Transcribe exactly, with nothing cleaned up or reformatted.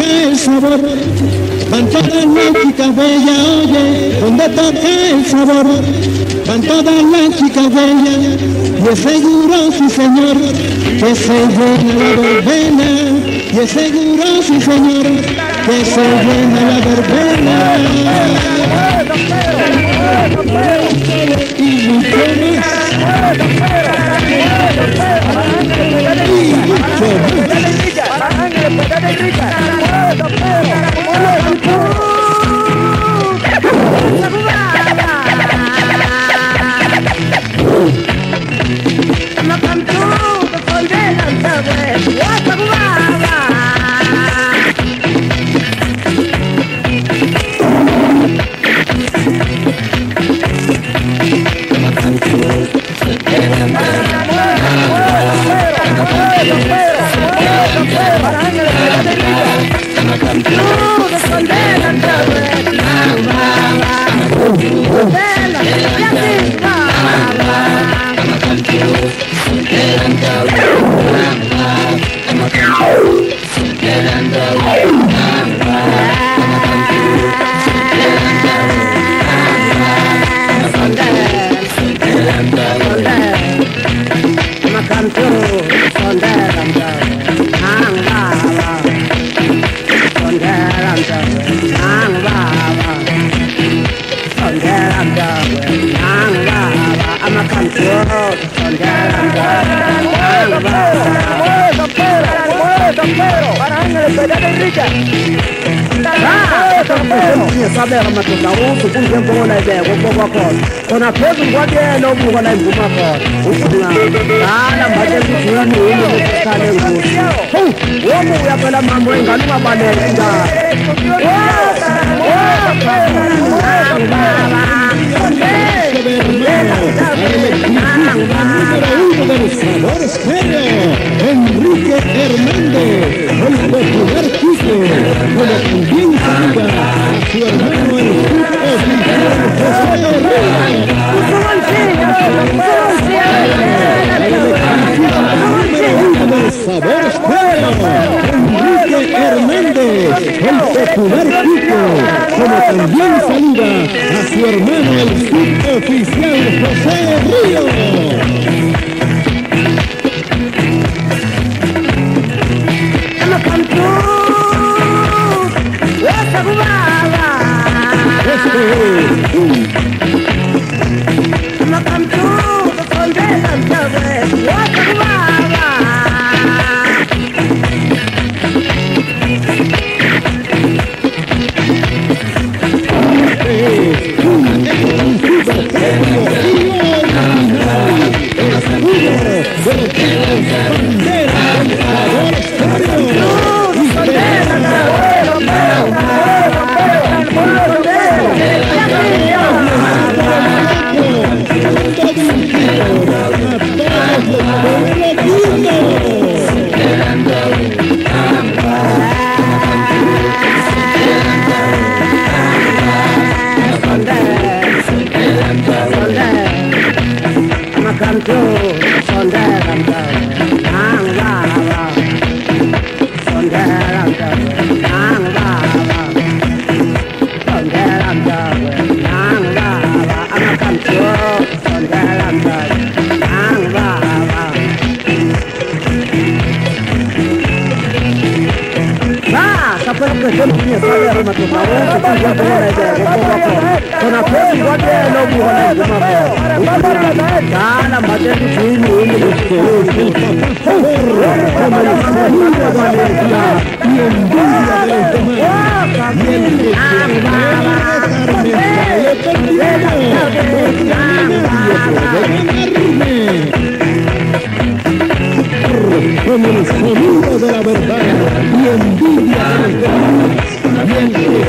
el sabor. Van todas las chicas bellas, oye, donde toca el sabor. Van todas las chicas bellas, y es seguro, sí señor, que se llena la verbena. Y es seguro, sí señor, que se llena la verbena. Y mucho más. Y mucho sabela madoda uthi kungembo ngona ibeko kokwakhona khona phezulu kwakelo obuka la imvuma khona ufunga dala manje kujulani yini ukukhale ngokuthi womu uyaphela mambo engane ungabaleka njalo Enrique Hernández, el popular Quique, como también saluda a su hermano el oficial José Herrera. Del sabor estéreo, Enrique Hernández, el popular Quique, como también saluda a su hermano el suboficial José Río. Con el sonido de la verdad y envidia de los demás, y el